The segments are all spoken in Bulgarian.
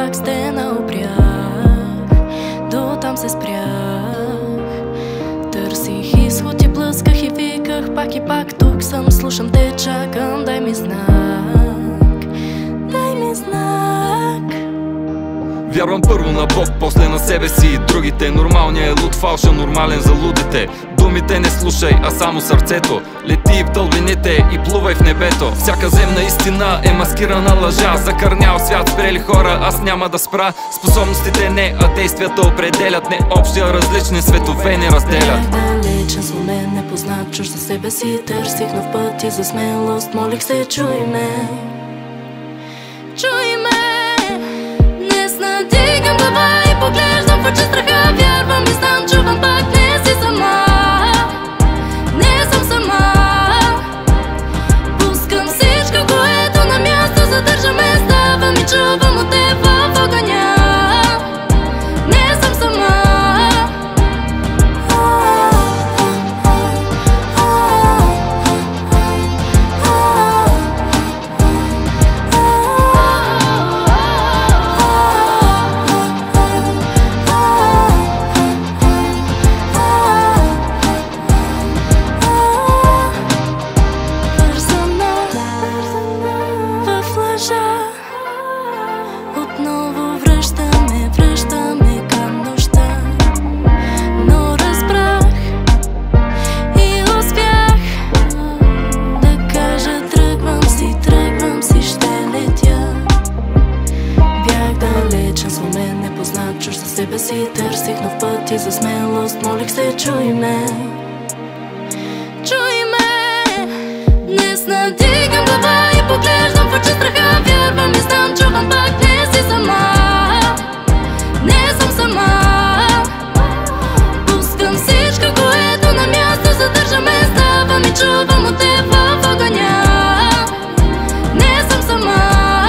пак стена опрях, до там се спрях. Търсих изход и блъсках и виках пак и пак, тук съм, слушам те, чакам, дай ми знак, дай ми знак. Вярвам първо на Бог, после на себе си. Другите нормалният е луд, фалша нормален за лудите. Думите не слушай, а само сърцето. Лети в дълбините и плувай в небето. Всяка земна истина е маскирана лъжа. Закърнял свят, спрели хора, аз няма да спра. Способностите не, а действията определят. Не общи, а различни светове не разделят. Далечен с мен, непознат, чуж за себе си. Търсих нов път и за смелост, молих се, чуй ме, чуй ме. Надигам глава и поглеждам в очи страха. Вярвам и знам, чувам пак, не си сама, не съм сама. Пускам всичко, което на място задържа ме. Ставам и чувам от теб в огъня. Не съм сама. Отново връщаме към нощта. Но разбрах и успях да кажа, тръгвам си, ще летя. Бях далечен с мен, непознат, чуж за себе си. Търсих нов път и за смелост, молих се, чуй ме, чуй ме. Днес надигам глава и поглеждам в очи страха. Вярвам и знам, чувам пак, не си сама, не съм сама. Пускам всичко, което на място задържа ме. Ставам и чувам от теб в огъня. Не съм сама.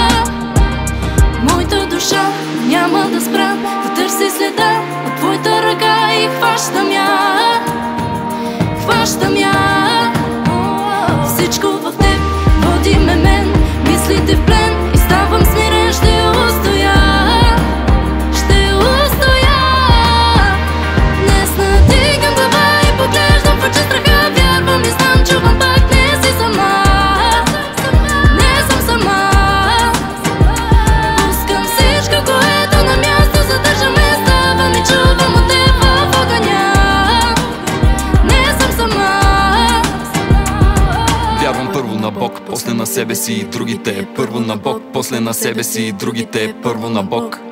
Моята душа няма да спра да търси следа от твоята ръка и хващам я, хващам я. Всичко в теб води ме мен, мислите в плен и ставам смирен. Ще устоя, ще устоя. Днес надигам глава и поглеждам в очи страха. Вярвам и знам, чувам пак, не си сама, не съм сама. Пускам всичко, което на място задържа ме. Ставам и чувам от теб в огъня. Не съм сама. Вярвам първо на Бог, после на себе си и другите. Първо на Бог, после на себе си и другите. Първо на Бог.